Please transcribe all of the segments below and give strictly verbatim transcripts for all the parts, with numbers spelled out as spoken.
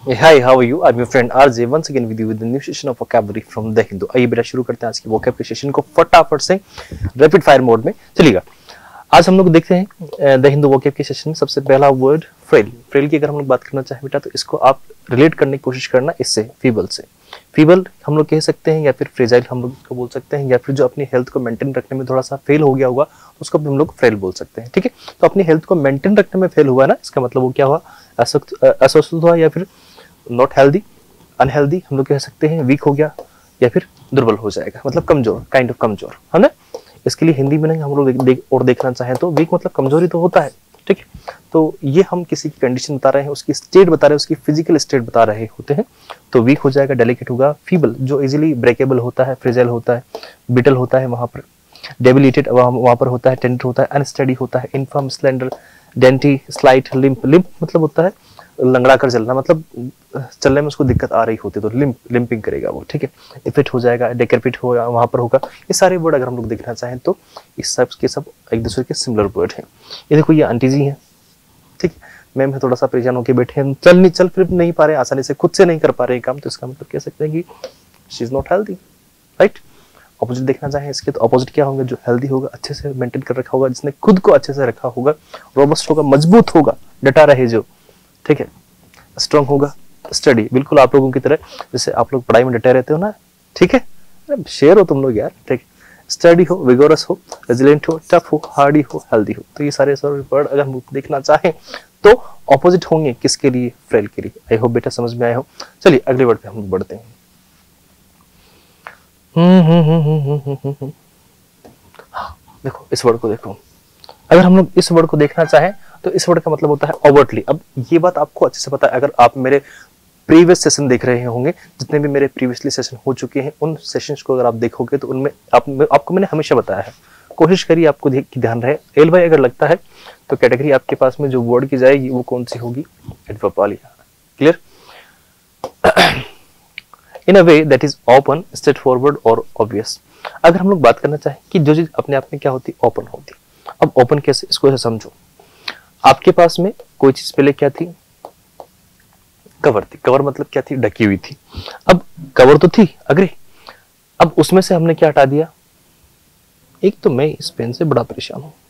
Hi, how are you? I'm your friend R J once again with you with the new session of vocabulary from The Hindu. आइए बेटा शुरू करते हैं आज की vocabulary session को फटाफट से रैपिड फायर मोड में चलिएगा। आज हम लोग देखते हैं द हिंदू vocab के सेशन में सबसे पहला वर्ड फ्रेल। फ्रेल की अगर हम लोग बात करना चाहें बेटा तो इसको आप रिलेट करने की कोशिश करना इससे, फीबल से। फीबल हम लोग कह सकते हैं या फिर फ्रेजाइल हम लोग इसको बोल सकते हैं, या फिर जो अपनी हेल्थ को मेंटेन रखने में थोड़ा सा फेल हो गया होगा उसको भी हम लोग फ्रेल बोल सकते हैं। ठीक है, तो अपनी हेल्थ को मेंटेन रखने में फेल हुआ ना, इसका मतलब वो क्या हुआ, अस्वस्थ हुआ या फिर नॉट हेल्दी, अनहेल्दी हम लोग कह सकते हैं, वीक हो गया या फिर दुर्बल हो जाएगा, मतलब कमजोर, काइंड ऑफ कमजोर है ना। इसके लिए हिंदी में नहीं हम लोग देख, देख, और देखना चाहें तो वीक मतलब कमजोरी तो होता है। ठीक है, तो ये हम किसी की कंडीशन बता रहे हैं, उसकी स्टेट बता रहे हैं, उसकी फिजिकल स्टेट बता रहे होते हैं, तो वीक हो जाएगा, डेलिकेट होगा। फीबल जो इजीली ब्रेकेबल होता है, फ्रेजाइल होता है, बिटल होता है वहां पर, डेबिलिटेड वहां पर होता है, टेंडर होता है, अनस्टेडी होता है, infirm, slender, dainty, slight, limp. Limp मतलब होता है लंगड़ा कर चलना, मतलब चलने में उसको दिक्कत आ रही होती है तो लिम्प, लिम्पिंग करेगा वो। ठीक है, इफिट हो जाएगा, डेक्रेपिट हो वहां पर होगा। ये सारे वर्ड अगर हम लोग देखना चाहें तो इस सब के सब एक दूसरे के सिमिलर वर्ड हैं। ये देखो ये आंटी जी हैं, ठीक, मैम है थोड़ा सा परेशान होकर बैठे हैं, चल नहीं चल फिर नहीं पा रहे आसानी से, खुद से नहीं कर पा रहे काम, तो इसका मतलब कह सकते हैं कि she is not healthy, right. Opposite देखना चाहें इसके तो ऑपोजिट क्या होंगे, जो हेल्दी होगा, अच्छे से मेंटेन कर रखा होगा, जिसने खुद को अच्छे से रखा होगा, रोबस्ट होगा, मजबूत होगा, डटा रहे जो, ठीक है, स्ट्रांग होगा, स्टडी, बिल्कुल आप लोगों की तरह, जैसे आप लोग पढ़ाई में डटे रहते हो ना, ठीक है, शेयर हो तुम लोग यार, ठीक, स्टडी हो, विगोरस हो, रेजिलेंट हो, टफ हो, हार्डी हो, हेल्दी हो। तो ये सारे सारे वर्ड अगर हम देखना चाहें तो ऑपोजिट होंगे किसके लिए, फ्रेल के लिए। आई होप बेटा समझ में आया हो। चलिए अगले वर्ड पे हम बढ़ते हैं। हम्म हम्म हम्म हम्म हम्म हम्म देखो इस वर्ड को देखो, अगर हम लोग इस वर्ड को देखना चाहें तो इस वर्ड का मतलब होता है ओवरटली। अब ये बात आपको अच्छे से पता है, अगर आप मेरे प्रीवियस सेशन देख रहे होंगे, जितने भी मेरे प्रीवियसली सेशन हो चुके हैं उन सेशंस को अगर आप देखोगे तो उनमें आप, आपको मैंने हमेशा बताया है, कोशिश करिए आपको ध्यान रहे। एल वाई अगर लगता है तो कैटेगरी आपके पास में जो वर्ड की जाएगी वो कौन सी होगी, एडवर्ब वाली। Clear, in a way that is open, straightforward और ऑब्वियस। अगर हम लोग बात करना चाहें कि जो चीज अपने आप में क्या होती, ओपन होती। अब ओपन कैसे, इसको ऐसे समझो, आपके पास में कोई चीज पहले क्या थी, कवर थी। कवर मतलब क्या थी, ढकी हुई थी। अब कवर तो थी, अग्री, अब उसमें से हमने क्या हटा दिया, एक तो मैं इस पेन से बड़ा परेशान हूं,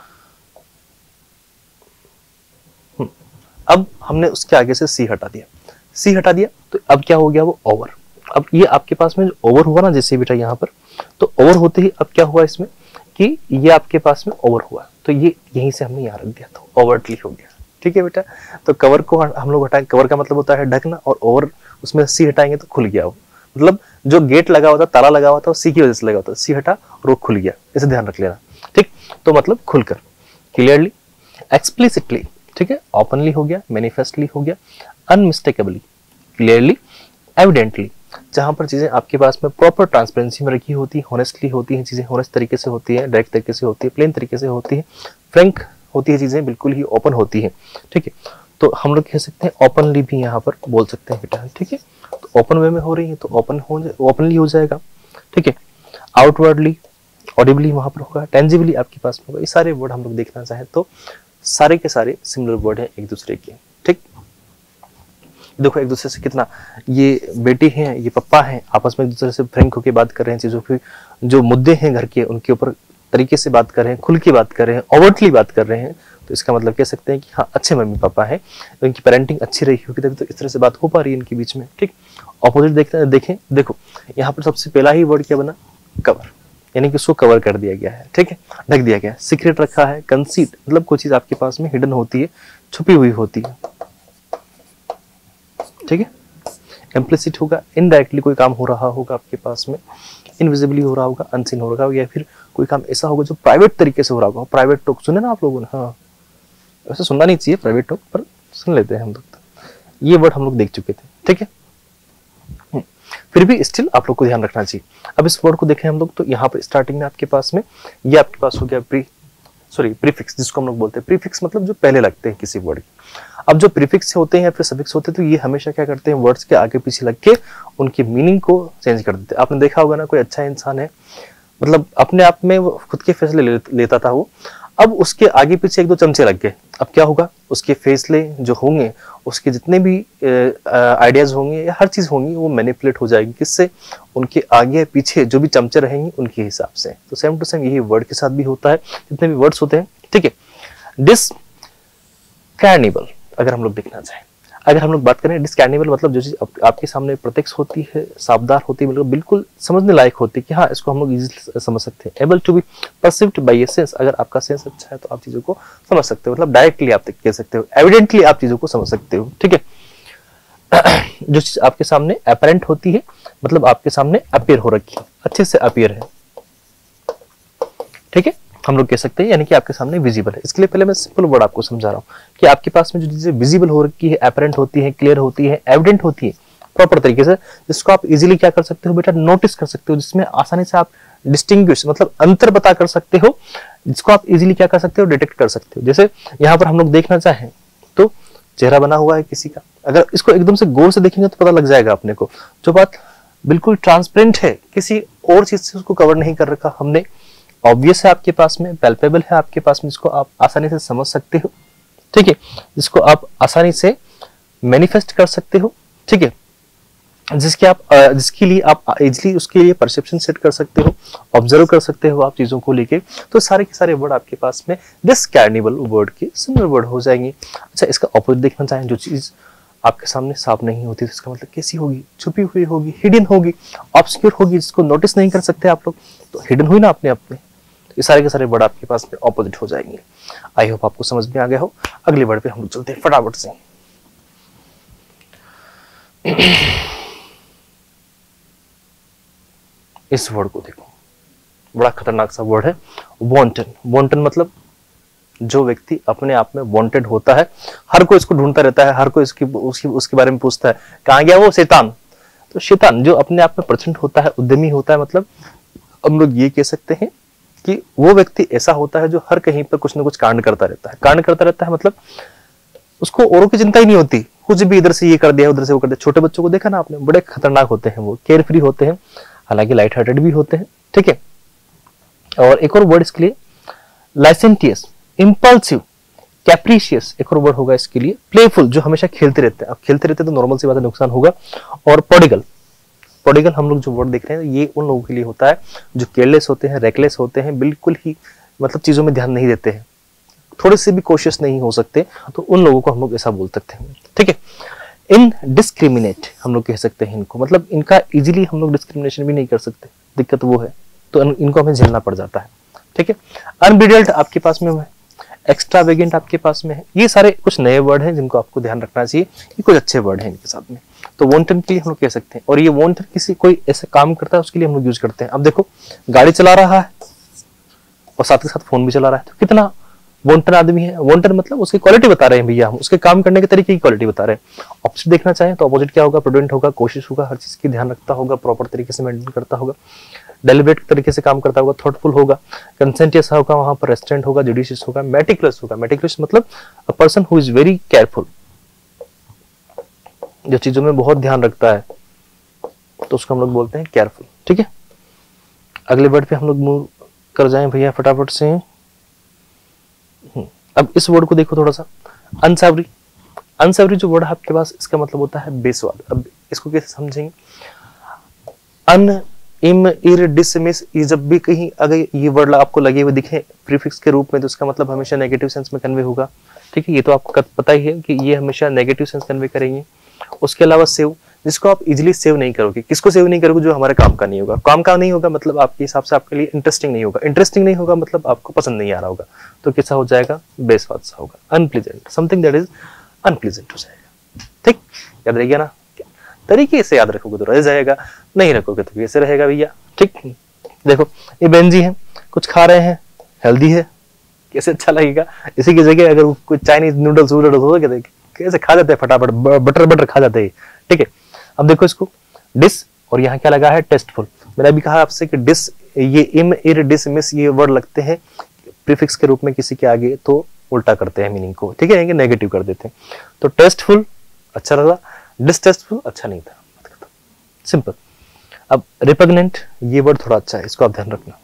अब हमने उसके आगे से सी हटा दिया, सी हटा दिया तो अब क्या हो गया, वो ओवर। अब ये आपके पास में ओवर हुआ ना, जैसे बेटा यहाँ पर, तो ओवर होते ही अब क्या हुआ इसमें कि ये आपके पास में ओवर हुआ, तो ये यहीं से हमने यहाँ रख दिया तो ओवरटली हो गया। ठीक है बेटा, तो कवर को हम लोग हटाएं, कवर का मतलब होता है ढकना, और ओवर उसमें सी हटाएंगे तो खुल गया वो, मतलब जो गेट लगा हुआ था, ताला लगा हुआ था, सी की वजह से लगा हुआ था, सी हटा और वो खुल गया, इसे ध्यान रख लेना। ठीक, तो मतलब खुलकर, क्लियरली, एक्सप्लिसिटली, ठीक है, ओपनली हो गया, मैनिफेस्टली हो गया, अनमिस्टेकेबली, क्लियरली, एविडेंटली, जहां पर चीजें आपके पास में प्रॉपर ट्रांसपेरेंसी में रखी होती है, होनेस्टली होती हैं चीजें, होनेस्ट तरीके से होती है, डायरेक्ट तरीके से होती है, प्लेन तरीके से होती है, फ्रैंक होती है चीजें, बिल्कुल ही ओपन होती है। ठीक है, तो हम लोग कह सकते हैं ओपनली भी यहाँ पर बोल सकते हैं बेटा। ठीक है, तो ओपन वे में हो रही है तो ओपन हो ओपनली हो जाएगा। ठीक है, आउटवर्डली, ऑडिबली वहां पर होगा, टेंजिबली आपके पास में होगा। ये सारे वर्ड हम लोग देखना चाहें तो सारे के सारे सिमिलर वर्ड हैं एक दूसरे के। ठीक, देखो एक दूसरे से कितना, ये बेटी हैं, ये पप्पा हैं, आपस में एक दूसरे से फ्रैंक होकर बात कर रहे हैं, चीजों के जो मुद्दे हैं घर के उनके ऊपर तरीके से बात कर रहे हैं, खुल के बात कर रहे हैं, ओवरटली बात कर रहे हैं, तो इसका मतलब कह सकते हैं कि हाँ अच्छे मम्मी पापा हैं, इनकी पेरेंटिंग अच्छी रही होगी तभी तो इस तरह से बात हो पा रही है इनके बीच में। ठीक, ऑपोजिट देखते हैं, देखें, देखो यहाँ पर सबसे पहला ही वर्ड क्या बना, कवर, यानी कि उसको कवर कर दिया गया है। ठीक है, ढक दिया गया है, सीक्रेट रखा है, कंसीट मतलब कोई चीज आपके पास में हिडन होती है, छुपी हुई होती है। ठीक है, इम्प्लिसिट होगा, इनडायरेक्टली कोई काम हो रहा होगा आपके पास में, इनविजिबली हो रहा होगा, अनसीन हो रहा होगा, या फिर कोई काम ऐसा होगा जो प्राइवेट तरीके से हो रहा होगा। प्राइवेट टॉक सुने ना आप लोगों ने, हाँ वैसे सुनना नहीं चाहिए प्राइवेट टॉक, पर सुन लेते हैं हम लोग, तो ये वर्ड हम लोग देख चुके थे। ठीक है, फिर भी स्टिल आप लोग को ध्यान रखना चाहिए। अब इस वर्ड को देखें हम लोग तो यहाँ पर स्टार्टिंग में आपके पास में ये आपके पास हो गया प्री सॉरी प्रीफिक्स, जिसको हम लोग बोलते हैं प्रीफिक्स, मतलब जो पहले लगते हैं किसी वर्ड के। अब जो प्रीफिक्स होते हैं या फिर सफिक्स होते हैं तो ये हमेशा क्या करते हैं, वर्ड्स के आगे पीछे लग के उनकी मीनिंग को चेंज कर देते हैं। आपने देखा होगा ना, कोई अच्छा इंसान है, मतलब अपने आप में वो खुद के फैसले ले, लेता था वो, अब उसके आगे पीछे एक दो चमचे लग गए, अब क्या होगा, उसके फैसले जो होंगे, उसके जितने भी आइडियाज होंगे या हर चीज होंगी वो मैनिपुलेट हो जाएगी, किससे, उनके आगे पीछे जो भी चमचे रहेंगे उनके हिसाब से। तो सेम टू सेम यही वर्ड के साथ भी होता है, जितने भी वर्ड्स होते हैं, ठीक है। डिस्कैर्निबल अगर हम लोग देखना चाहें, अगर हम लोग बात करें डिस्कैर्निबल मतलब जो चीज आप, आपके सामने प्रत्यक्ष होती है, साबदार होती है, बिल्कुल बिल्कुल समझने लायक होती है कि हाँ इसको हम लोग इजीली समझ सकते हैं। Able to be perceived by your sense, अगर आपका सेंस अच्छा है तो आप चीजों को समझ सकते हो, मतलब डायरेक्टली आप कह सकते हो, एविडेंटली आप चीजों को समझ सकते हो, ठीक है। जो चीज आपके सामने अपरेंट होती है मतलब आपके सामने अपीयर हो रखी है, अच्छे से अपीयर है, ठीक है, हम लोग कह सकते हैं, यानी कि आपके सामने विजिबल है। इसके लिए पहले मैं सिंपल वर्ड आपको समझा रहा हूँ कि आपके पास में जो चीजें विजिबल हो रखी है, अपरेंट होती है, क्लियर होती है, एविडेंट होती है प्रॉपर तरीके से, जिसको आप इजीली क्या कर सकते हो बेटा, नोटिस कर सकते हो, जिसमें आसानी से आप डिस्टिंग्विश मतलब अंतर पता कर सकते हो, जिसको आप इजीली क्या कर सकते हो, डिटेक्ट कर सकते हो। जैसे यहाँ पर हम लोग देखना चाहें तो चेहरा बना हुआ है किसी का, अगर इसको एकदम से गौर से देखेंगे तो पता लग जाएगा अपने को, जो बात बिल्कुल ट्रांसपेरेंट है, किसी और चीज से उसको कवर नहीं कर रखा हमने, ऑब्वियस है आपके पास में, पैल्पेबल है आपके पास में, जिसको आप आसानी से समझ सकते हो, ठीक है, जिसको आप आसानी से मैनिफेस्ट कर सकते हो, ठीक है, जिसके आप जिसके लिए आप इजीली उसके लिए परसेप्शन सेट कर सकते हो, ऑब्जर्व कर सकते हो आप चीजों को लेके, तो सारे के सारे वर्ड आपके पास में डिस्कैर्निबल वर्ड के सिमिलर वर्ड हो जाएंगे। अच्छा, इसका ऑपोजिट देखना चाहें, जो चीज आपके सामने साफ नहीं होती तो इसका मतलब कैसी होगी, छुपी हुई होगी, हिडन होगी, ऑब्सक्योर होगी, जिसको नोटिस नहीं कर सकते आप लोग, तो हिडन हुई ना अपने आप में। ये सारे के सारे वर्ड आपके पास में ऑपोजिट हो जाएंगे। आई होप आपको समझ में आ गया हो। अगले वर्ड पे हम लोग चलते हैं फटाफट से। इस वर्ड को देखो, बड़ा खतरनाक सा वर्ड है, वांटन। वांटन मतलब जो व्यक्ति अपने आप में वांटेड होता है, हर कोई इसको ढूंढता रहता है, हर कोई इसकी उसकी उसके बारे में पूछता है, कहाँ गया वो शैतान। तो शैतान जो अपने आप में प्रचंड होता है, उद्यमी होता है, मतलब हम लोग ये कह सकते हैं कि वो व्यक्ति ऐसा होता है जो हर कहीं पर कुछ ना कुछ कांड करता रहता है। कांड करता रहता है मतलब उसको औरों की चिंता ही नहीं होती, कुछ भी इधर से ये कर दिया, उधर से वो कर दिया। छोटे बच्चों को देखा ना आपने, बड़े खतरनाक होते हैं, वो केयर फ्री होते हैं, हालांकि लाइट हार्टेड भी होते हैं, ठीक है। और एक और वर्ड इसके लिए लाइसेंटियस, इम्पल्सिव, कैप्रिशियस, एक और वर्ड होगा इसके लिए, प्लेफुल, जो हमेशा खेलते रहते हैं। अब खेलते रहते हैं तो नॉर्मल सी बात है, नुकसान होगा। और प्रोडिगल, प्रोडिगल हम लोग जो वर्ड देख रहे हैं ये उन लोगों के लिए होता है जो केयरलेस होते हैं, रेकलेस होते हैं, बिल्कुल ही मतलब चीजों में ध्यान नहीं देते हैं, थोड़े से भी कोशिश नहीं हो सकते, तो उन लोगों को हम लोग ऐसा बोल सकते हैं, ठीक है। इनडिस्क्रिमिनेट हम लोग कह सकते हैं इनको, मतलब इनका इजीली हम लोग डिस्क्रिमिनेशन भी नहीं कर सकते, दिक्कत वो है, तो इनको हमें झेलना पड़ जाता है, ठीक है। अनब्रिडल्ड आपके पास में है, एक्स्ट्रावेगेंट आपके पास में है। ये सारे कुछ नए वर्ड हैं जिनको आपको ध्यान रखना चाहिए, ये कुछ अच्छे वर्ड हैं इनके साथ में। तो वांटन के लिए हम लोग कह सकते हैं, और ये वांटन किसी कोई ऐसा काम करता है उसके लिए हम लोग यूज करते हैं। अब देखो, गाड़ी चला रहा है और साथ के साथ फोन भी चला रहा है, तो कितना वांटन आदमी है। वांटन मतलब उसकी क्वालिटी बता रहे हैं भैया, हम उसके काम करने के तरीके की क्वालिटी बता रहे हैं। ऑपोजिट देखना चाहें तो ऑपोजिट क्या होगा, प्रूडेंट होगा, कोशिश होगा, हर चीज की ध्यान रखता होगा, प्रॉपर तरीके से मेंटेन करता होगा, डेलिब्रेट तरीके से काम करता होगा, थॉटफुल होगा, कंसेंटियस होगा, वहां पर रेस्टोरेंट होगा, जुडिशियस होगा, मेटिकुलस होगा। मेटिकुलस मतलब a person who is very careful, जो चीजों में बहुत ध्यान रखता है, तो उसको हम लोग बोलते हैं केयरफुल, ठीक है। अगले वर्ड पे हम लोग मूव कर जाएं भैया फटाफट से। अब इस वर्ड को देखो थोड़ा सा, अनसेवरी। अनसेवरी जो वर्ड है आपके पास, इसका मतलब होता है बेस्वाद। अब इसको कैसे समझेंगे, अन इम इर डिस मिस, ये जब भी कहीं अगर ये वर्ड आपको लगे हुए दिखे प्रीफिक्स के रूप में, तो इसका मतलब हमेशा नेगेटिव सेंस में कन्वे होगा, ठीक है। ये तो आपको पता ही है कि ये हमेशा नेगेटिव सेंस कन्वे करेंगे। उसके अलावा सेव, जिसको आप इजीली सेव नहीं करोगे। किसको सेव नहीं करोगे, जो हमारे काम का नहीं होगा। काम का नहीं होगा मतलब आपके हिसाब से आपके लिए इंटरेस्टिंग नहीं होगा। इंटरेस्टिंग नहीं होगा मतलब आपको पसंद नहीं आ रहा होगा, तो कैसा हो जाएगा, बेस्वाद सा होगा, unpleasant, something that is unpleasant हो जाएगा, ठीक। याद रहेगा ना, तरीके से याद रखोगे तो रह जाएगा, नहीं रखोगे तो कैसे रहेगा भैया, ठीक। देखो ये बेंजी है, कुछ खा रहे हैं, हेल्दी है, कैसे अच्छा लगेगा। इसी की जगह अगर कुछ चाइनीज नूडल्स वूडल्स हो गए कैसे खा जाते हैं फटाफट, बटर बटर खा जाते हैं, ठीक है। अब देखो इसको डिस, और यहाँ क्या लगा है, टेस्टफुल। मैंने अभी कहा आपसे कि डिस, ये इम इर डिस मिस ये वर्ड लगते हैं प्रीफिक्स के रूप में किसी के आगे, तो उल्टा करते हैं मीनिंग को, ठीक है, नेगेटिव कर देते हैं। तो टेस्टफुल अच्छा लगा, डिसटेस्टफुल अच्छा नहीं था, सिंपल। अब रिपग्नेंट, ये वर्ड थोड़ा अच्छा है, इसको आप ध्यान रखना।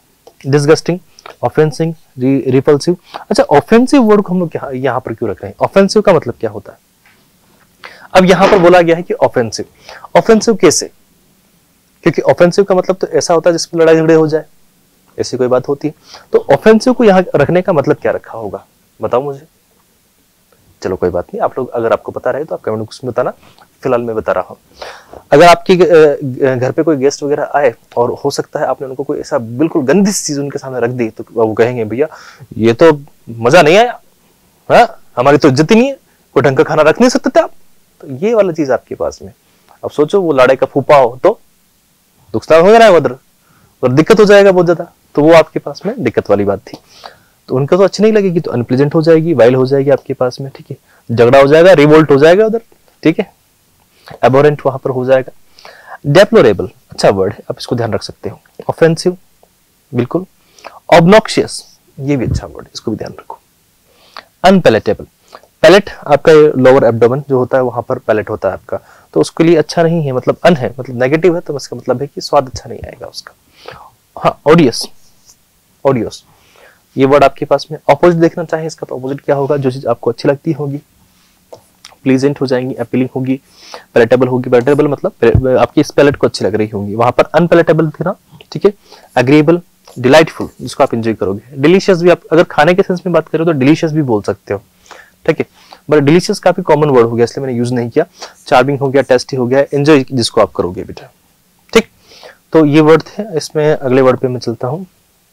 Disgusting, offending, repulsive. अच्छा, ऑफेंसिव वर्ड को हम लोग यहाँ पर क्यों रख रहे हैं? ऑफेंसिव का मतलब क्या होता है? अब यहाँ पर बोला गया है कि ऑफेंसिव, ऑफेंसिव कैसे? क्योंकि ऑफेंसिव का मतलब तो ऐसा होता है जिसमें लड़ाई झगड़े हो जाए, ऐसी कोई बात होती है। तो ऑफेंसिव को यहाँ रखने का मतलब क्या रखा होगा, बताओ मुझे। चलो कोई बात नहीं, आप लोग अगर आपको पता रहे तो आप कमेंट बॉक्स में बताना, फिलहाल मैं बता रहा हूँ। अगर आपके घर पे कोई गेस्ट वगैरह आए और हो सकता है आपने उनको कोई ऐसा बिल्कुल गंदी चीज उनके सामने रख दी, तो वो कहेंगे भैया ये तो मजा नहीं आया, हाँ हमारी तो इज्जत ही नहीं है, कोई ढंग का खाना रख नहीं सकते थे आप। तो ये वाला चीज आपके पास में, अब सोचो वो लाड़े का फूफा हो तो नुकसान हो रहा है उधर, और दिक्कत हो जाएगा बहुत ज्यादा, तो वो आपके पास में दिक्कत वाली बात थी। तो उनको तो अच्छी नहीं लगेगी, तो अनप्लेजेंट हो जाएगी, वाइल हो जाएगी आपके पास में, ठीक है, झगड़ा हो जाएगा, रिवोल्ट हो जाएगा उधर, ठीक है, एबोरेंट वहां पर हो जाएगा। डेप्लोरेबल, अच्छा वर्ड है, आप इसको ध्यान रख सकते हो। ऑफेंसिव, बिल्कुल। ऑब्नॉक्शियस, ये भी अच्छा वर्ड, इसको भी ध्यान रखो। अनपैलेटेबल, पैलेट आपका लोअर एब्डोमेन जो होता है वहां पर पैलेट होता है आपका, तो उसके लिए अच्छा नहीं है, मतलब अन है, मतलब नेगेटिव है, तो इसका मतलब है कि स्वाद अच्छा नहीं आएगा उसका। हाँ, ऑडियस, ऑडियस ये वर्ड आपके पास में। ऑपोजिट देखना चाहे इसका, तो ऑपोजिट क्या होगा? जो चीज आपको अच्छी लगती होगी, प्लीजेंट हो जाएंगी, अपीलिंग होगी, पैलेटेबल होगी। पैलेटेबल मतलब आपकी इस पैलेट को अच्छी लग रही होंगी, वहां पर अनपैलेटेबल थी ना, ठीक है। एग्रीएबल, डिलाइटफुल, जिसको आप एंजॉय करोगे। डिलीशियस भी, आप अगर खाने के सेंस में बात करें तो डिलीशियस भी बोल सकते हो, ठीक है, बट डिलीशियस काफी कॉमन वर्ड हो गया इसलिए मैंने यूज नहीं किया। चार्मिंग हो गया, टेस्टी हो गया, एंजॉय जिसको आप करोगे बेटा, ठीक। तो ये वर्ड थे, इसमें अगले वर्ड पे मैं चलता हूं।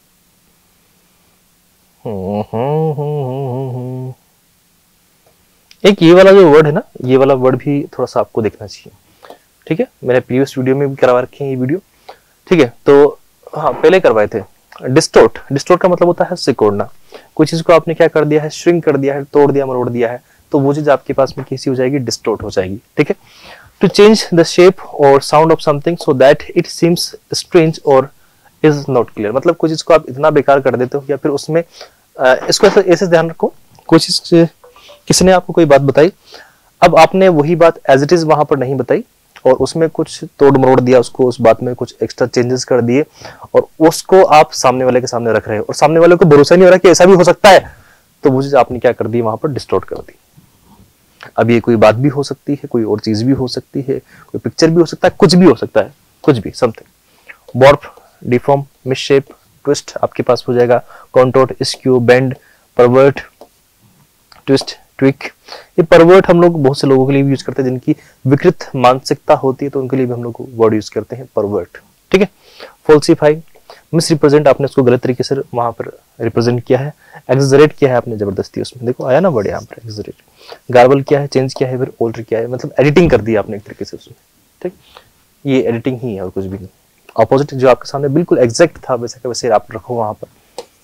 एक ये वाला जो वर्ड है ना, ये वाला वर्ड भी थोड़ा सा आपको देखना चाहिए, ठीक है। मैंने प्रीवियस वीडियो में भी करवा रखे हैं ये वीडियो, ठीक है। तो हाँ, पहले करवाए थे। डिस्टोर्ट, डिस्टोर्ट का मतलब होता है सिकोड़ना। कोई चीज को आपने क्या कर दिया है? श्रिंक कर दिया है, तोड़ दिया, मरोड़ दिया है, तो वो चीज आपके पास में कैसी हो जाएगी? डिस्टोर्ट हो जाएगी, ठीक है। टू चेंज द शेप और sound of something so that it seems strange और इज नॉट क्लियर, मतलब कोई चीज को आप इतना बेकार कर देते हो, या फिर उसमें आ, इसको ऐसे ऐसे ध्यान रखो, कोई चीज किसी ने आपको कोई बात बताई, अब आपने वही बात एज इट इज वहां पर नहीं बताई और उसमें कुछ तोड़ मरोड़ दिया, उसको उस बात में कुछ एक्स्ट्रा चेंजेस कर दिए और उसको आप सामने वाले के सामने रख रहे हो और सामने वाले को भरोसा नहीं हो रहा कि ऐसा भी हो सकता है, तो वो चीज आपने क्या कर दी? वहां पर डिस्टोर्ट कर दी। अब ये कोई बात भी हो सकती है, कोई और चीज भी हो सकती है, कोई पिक्चर भी हो सकता है, कुछ भी हो सकता है, कुछ भी, something. Warp, deform, misshape, twist आपके पास हो जाएगा। Contort, skew, bend, pervert, twist, tweak. ये परवर्ट हम लोग बहुत से लोगों के लिए भी यूज करते हैं जिनकी विकृत मानसिकता होती है, तो उनके लिए भी हम लोग वर्ड यूज करते हैं परवर्ट, ठीक है। फॉल्सिफाई, मिस रिप्रेजेंट, आपने उसको गलत तरीके से वहां पर रिप्रेजेंट किया है। एक्सजरेट किया है आपने जबरदस्ती, उसमें देखो आया ना वर्ड यहाँ पर एक्सजरेट। गार्बल किया है, चेंज किया है, फिर ऑल्टर किया है, मतलब एडिटिंग कर दी आपने एक तरीके से उसमें, ठीक। ये एडिटिंग ही है और कुछ भी नहीं। ऑपोजिट जो आपके सामने बिल्कुल एग्जैक्ट था वैसे का वैसे आप रखो वहां पर,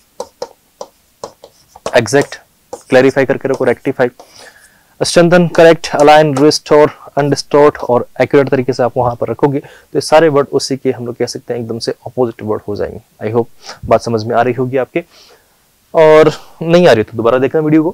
एग्जैक्ट, क्लैरिफाई करके रखो, rectify, strengthen, correct, align, restore, undistort और एक्यूरेट तरीके से आप वहां पर रखोगे तो ये सारे वर्ड उसी के हम लोग कह सकते हैं एकदम से ऑपोजिट वर्ड हो जाएंगे। आई होप बात समझ में आ रही होगी आपके, और नहीं आ रही तो दोबारा देखना वीडियो को।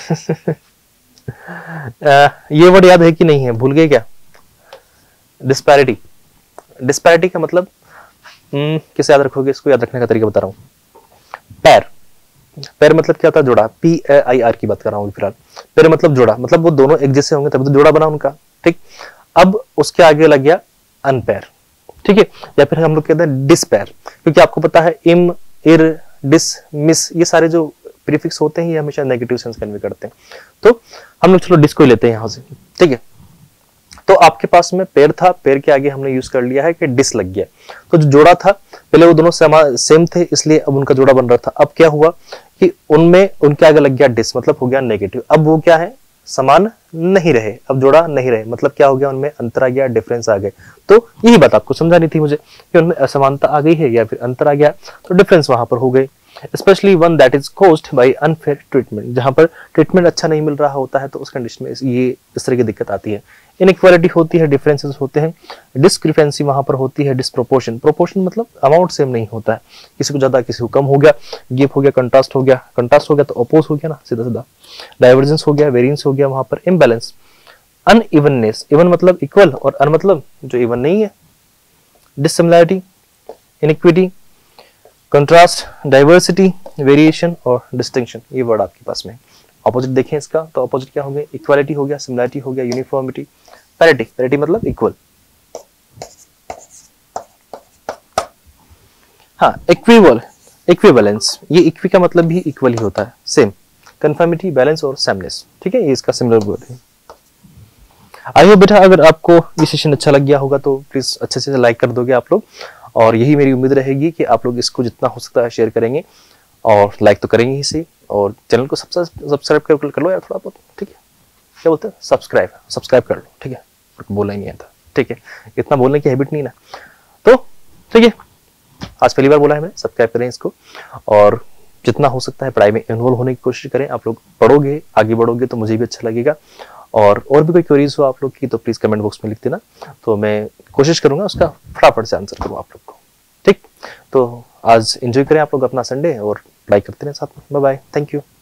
ये वर्ड याद है कि नहीं है? भूल गए क्या? डिस्पैरिटी, डिस्पैरिटी का मतलब कैसे याद रखोगे? इसको याद रखने का तरीका बता रहा हूं। पैर, पैर मतलब क्या होता है? जोड़ा, पी आई आर की बात कर रहा हूं फिलहाल। पैर मतलब जोड़ा, मतलब वो दोनों एक जैसे होंगे तभी तो जोड़ा बना उनका, ठीक। अब उसके आगे लग गया अनपैर, ठीक है, या फिर हम लोग कहते हैं डिस्पैर, क्योंकि आपको पता है इम, इर, डिस, मिस, ये सारे जो प्रीफिक्स होते हैं ये हमेशा नेगेटिव सेंस कन्वे करते हैं। तो हम लोग चलो डिस को ही लेते हैं यहां से, ठीक है। तो आपके पास में पैर था, पैर के आगे हमने यूज कर लिया है कि डिस लग गया। तो जो जोड़ा था पहले वो दोनों सेम थे इसलिए अब उनका जोड़ा बन रहा था, अब क्या हुआ कि उनमें उनके आगे लग गया डिस, मतलब हो गया नेगेटिव। अब वो क्या है? समान नहीं रहे, अब जोड़ा नहीं रहे, मतलब क्या हो गया? उनमें अंतर आ गया, डिफरेंस आ गए। तो यही बात आपको समझानी थी मुझे कि उनमें असमानता आ गई है या फिर अंतर आ गया, तो डिफरेंस वहां पर हो गई। Specially one that is caused by unfair treatment, जहां पर ट्रीटमेंट अच्छा नहीं मिल रहा होता है तो उस कंडीशन में ये इस तरह की दिक्कत आती है। इनइक्वालिटी होती है, डिफरेंसेस होते हैं, डिस्क्रिपेंसी वहां पर होती है, डिस्प्रोपोर्शन, प्रोपोर्शन मतलब अमाउंट सेम नहीं होता है, किसी को ज्यादा किसी को कम हो गया, गैप हो गया, कंट्रास्ट हो गया, कंट्रास्ट हो गया तो अपोज हो गया ना सीधा सीधा, डाइवर्जेंस हो गया, वेरिएंस हो गया, वहां पर इम्बैलेंस, अनइवननेस, इवन मतलब इक्वल और अन मतलब जो इवन नहीं है, dissimilarity, inequity, contrast, diversity, variation और डिस्टिंक्शन, ये वर्ड आपके पास में। ऑपोजिट देखें इसका, तो ऑपोजिट क्या हो गया? इक्वालिटी हो गया, सिमिलरिटी हो गया, यूनिफॉर्मिटी, पैरिटी। पैरिटी मतलब इक्वल। हाँ, इक्विवल, इक्विवेलेंस, ये इक्वी का मतलब भी इक्वल ही होता है, सेम। कन्फर्मिटी, बैलेंस और सेमनेस, ठीक है, ये इसका सिमिलर वर्ड है। आई होप बेटा अगर आपको ये सेशन अच्छा लग गया होगा तो प्लीज अच्छे से लाइक कर दोगे आप लोग, और यही मेरी उम्मीद रहेगी कि आप लोग इसको जितना हो सकता है शेयर करेंगे, और लाइक तो करेंगे ही सही, और चैनल को सब्सक्राइब कर, कर लो यार थोड़ा बहुत, ठीक है, क्या बोलते हैं, सब्सक्राइब सब्सक्राइब कर लो, ठीक है, बोलना ही नहीं आता, ठीक है, इतना बोलने की हैबिट नहीं ना, तो ठीक है, आज पहली बार बोला है मैंने, सब्सक्राइब करें इसको, और जितना हो सकता है पढ़ाई में इन्वॉल्व होने की कोशिश करें। आप लोग पढ़ोगे, आगे बढ़ोगे तो मुझे भी अच्छा लगेगा, और और भी कोई क्वेरीज हो आप लोग की तो प्लीज कमेंट बॉक्स में लिख देना, तो मैं कोशिश करूंगा उसका फटाफट से आंसर करूँ आप लोग को, ठीक। तो आज एंजॉय करें आप लोग अपना संडे, और पढ़ाई करते रहें साथ में। Bye bye, thank you.